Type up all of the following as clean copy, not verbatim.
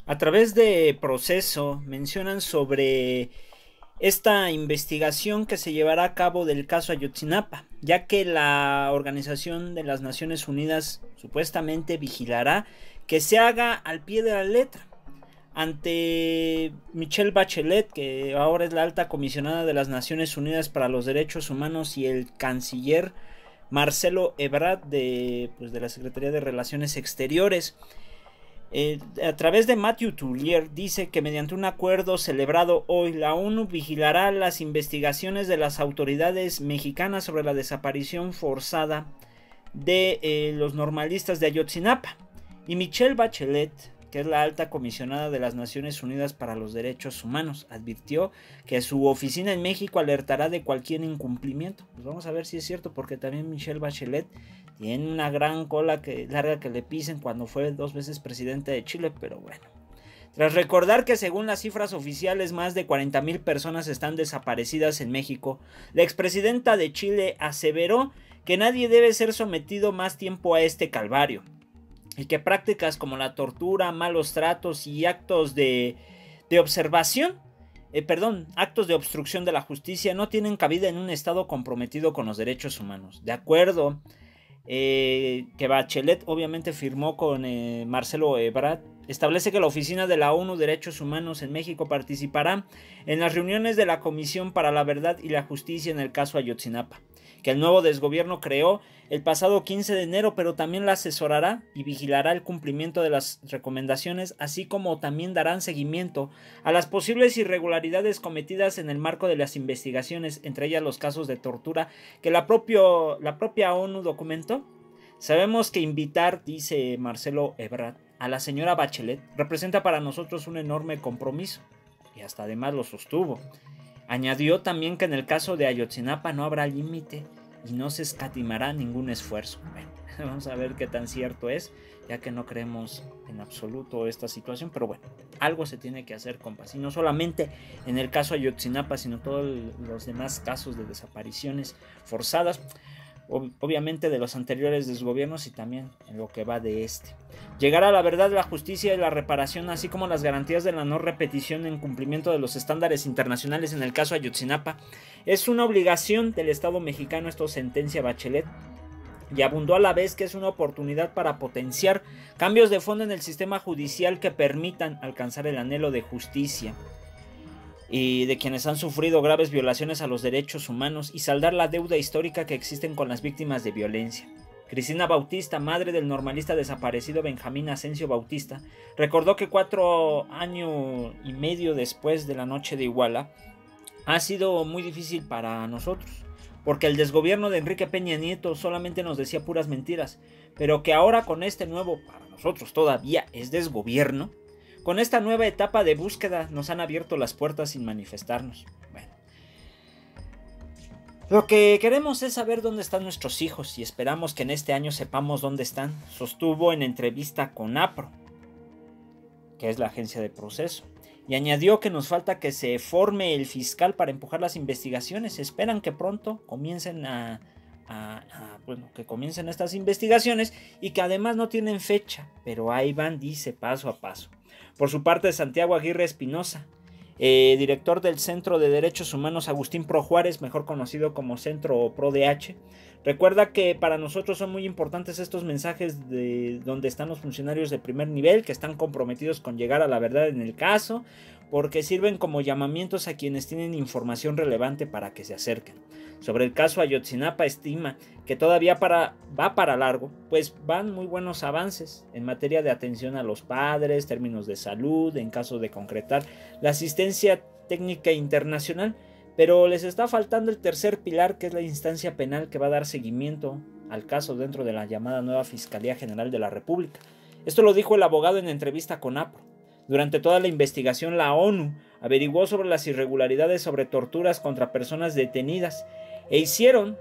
A través de Proceso mencionan sobre esta investigación que se llevará a cabo del caso Ayotzinapa, ya que la Organización de las Naciones Unidas supuestamente vigilará que se haga al pie de la letra. Ante Michelle Bachelet, que ahora es la alta comisionada de las Naciones Unidas para los Derechos Humanos, y el canciller Marcelo Ebrard de la Secretaría de Relaciones Exteriores. A través de Matthew Tullier dice que mediante un acuerdo celebrado hoy, la ONU vigilará las investigaciones de las autoridades mexicanas sobre la desaparición forzada de los normalistas de Ayotzinapa. Y Michelle Bachelet, que es la alta comisionada de las Naciones Unidas para los Derechos Humanos, advirtió que su oficina en México alertará de cualquier incumplimiento. Pues vamos a ver si es cierto, porque también Michelle Bachelet tiene una gran cola larga que le pisen cuando fue 2 veces presidente de Chile, pero bueno. Tras recordar que según las cifras oficiales más de 40,000 personas están desaparecidas en México, la expresidenta de Chile aseveró que nadie debe ser sometido más tiempo a este calvario, y que prácticas como la tortura, malos tratos y actos de obstrucción de la justicia no tienen cabida en un estado comprometido con los derechos humanos. De acuerdo que Bachelet obviamente firmó con Marcelo Ebrard, establece que la Oficina de la ONU Derechos Humanos en México participará en las reuniones de la Comisión para la Verdad y la Justicia en el caso Ayotzinapa, que el nuevo desgobierno creó el pasado 15 de enero, pero también la asesorará y vigilará el cumplimiento de las recomendaciones, así como también darán seguimiento a las posibles irregularidades cometidas en el marco de las investigaciones, entre ellas los casos de tortura que la propia ONU documentó. Sabemos que invitar, dice Marcelo Ebrard, a la señora Bachelet representa para nosotros un enorme compromiso, y hasta además lo sostuvo. Añadió también que en el caso de Ayotzinapa no habrá límite y no se escatimará ningún esfuerzo. Bueno, vamos a ver qué tan cierto es, ya que no creemos en absoluto esta situación, pero bueno, algo se tiene que hacer, compas. Y no solamente en el caso Ayotzinapa, sino todos los demás casos de desapariciones forzadas, obviamente de los anteriores desgobiernos y también en lo que va de este. Llegar a la verdad, la justicia y la reparación, así como las garantías de la no repetición en cumplimiento de los estándares internacionales en el caso Ayotzinapa, es una obligación del Estado mexicano, esto sentencia Bachelet, y abundó a la vez que es una oportunidad para potenciar cambios de fondo en el sistema judicial que permitan alcanzar el anhelo de justicia y de quienes han sufrido graves violaciones a los derechos humanos y saldar la deuda histórica que existen con las víctimas de violencia. Cristina Bautista, madre del normalista desaparecido Benjamín Asensio Bautista, recordó que 4 años y medio después de la noche de Iguala ha sido muy difícil para nosotros, porque el desgobierno de Enrique Peña Nieto solamente nos decía puras mentiras, pero que ahora con este nuevo, para nosotros todavía es desgobierno, con esta nueva etapa de búsqueda nos han abierto las puertas sin manifestarnos. Bueno, lo que queremos es saber dónde están nuestros hijos y esperamos que en este año sepamos dónde están, sostuvo en entrevista con APRO, que es la agencia de Proceso, y añadió que nos falta que se forme el fiscal para empujar las investigaciones. Esperan que pronto comiencen que comiencen estas investigaciones y que además no tienen fecha, pero ahí van, dice, paso a paso. Por su parte, Santiago Aguirre Espinosa, director del Centro de Derechos Humanos Agustín Pro Juárez, mejor conocido como Centro ProDH, recuerda que para nosotros son muy importantes estos mensajes de donde están los funcionarios de primer nivel que están comprometidos con llegar a la verdad en el caso, porque sirven como llamamientos a quienes tienen información relevante para que se acerquen. Sobre el caso Ayotzinapa, estima que todavía va para largo, pues van muy buenos avances en materia de atención a los padres, términos de salud, en caso de concretar la asistencia técnica internacional, pero les está faltando el tercer pilar, que es la instancia penal que va a dar seguimiento al caso dentro de la llamada nueva Fiscalía General de la República. Esto lo dijo el abogado en entrevista con APRO. Durante toda la investigación, la ONU averiguó sobre las irregularidades sobre torturas contra personas detenidas e hicieron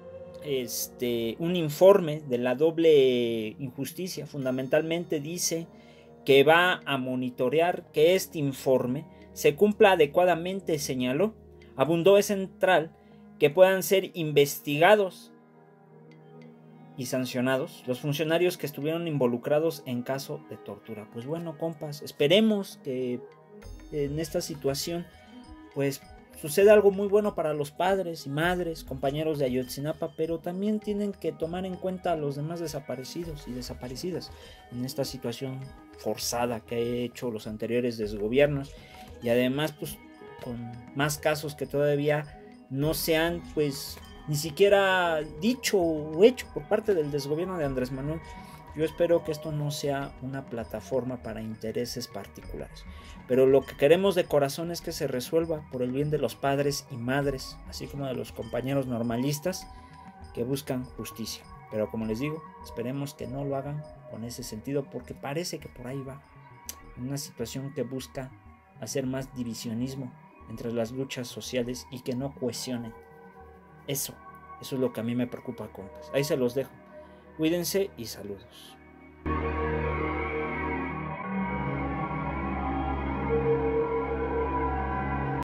un informe de la doble injusticia. Fundamentalmente dice que va a monitorear que este informe se cumpla adecuadamente, señaló. Abundó es central que puedan ser investigados y sancionados los funcionarios que estuvieron involucrados en caso de tortura. Pues bueno, compas, esperemos que en esta situación pues sucede algo muy bueno para los padres y madres, compañeros de Ayotzinapa, pero también tienen que tomar en cuenta a los demás desaparecidos y desaparecidas en esta situación forzada que han hecho los anteriores desgobiernos, y además pues con más casos que todavía no se han pues ni siquiera dicho o hecho por parte del desgobierno de Andrés Manuel. Yo espero que esto no sea una plataforma para intereses particulares, pero lo que queremos de corazón es que se resuelva por el bien de los padres y madres, así como de los compañeros normalistas que buscan justicia. Pero como les digo, esperemos que no lo hagan con ese sentido, porque parece que por ahí va, una situación que busca hacer más divisionismo entre las luchas sociales y que no cohesionen. Eso es lo que a mí me preocupa, compas. Ahí se los dejo. Cuídense y saludos.